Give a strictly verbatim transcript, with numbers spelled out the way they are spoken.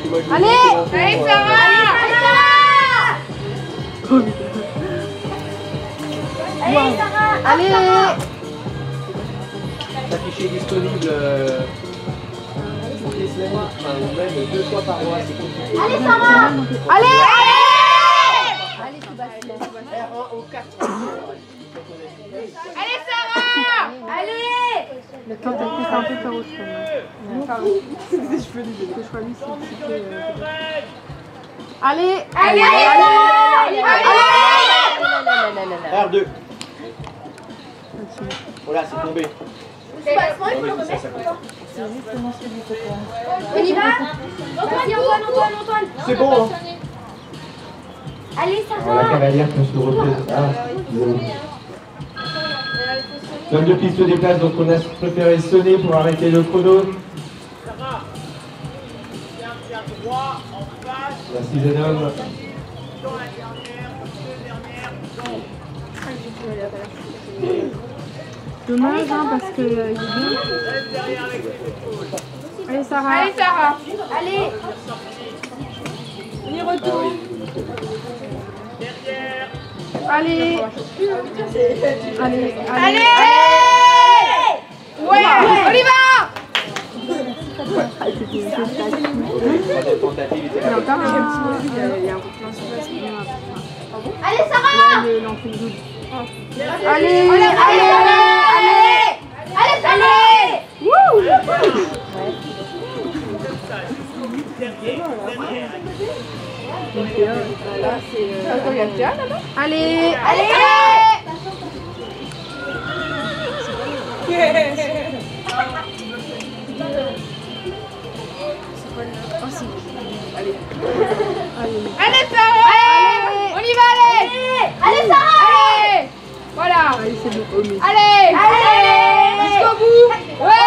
Allez, allez Sarah. Allez Sarah. Allez. S'afficher disponible euh, toutes les semaines, enfin, ou même deux fois par mois, c'est compliqué. Allez Sarah. Allez, allez. Allez Sébastien. R un au quatre. Allez Sarah. Allez. Le temps t'as fait un peu carreau, je crois. C'est des cheveux libres. Le choix lui, c'est Allez. Allez. Allez. R deux. Voilà, c'est tombé. C'est Non, mais ça, ça compte. On y va. Vas-y Antoine, Antoine, Antoine. C'est bon, hein. Allez Alors, la Sarah. cavalière peut se représenter. Ah, désolé. L'homme de piste se déplace, donc on a préféré sonner pour arrêter le chrono. Merci jeune homme. Dommage, hein, parce que euh, il est bien. Allez Sarah. Allez Sarah. Allez. On y retourne. Allez. Allez. Allez. Ouais. On y va. Troisième tentative, il était Il y a là. encore un petit peu, il y a- il y a un peu plein sur place, mais non, Allez Sarah. le lancer de doute. Allez. Allez. Allez. Allez. Allez Sarah. Wouh. Allez. Allez. Allez Sarah. Allez. On y va, allez. Allez Sarah. Allez. Voilà. Allez, c'est bon. Oh, mais- Allez. Allez. Jusqu'au bout. Ouais.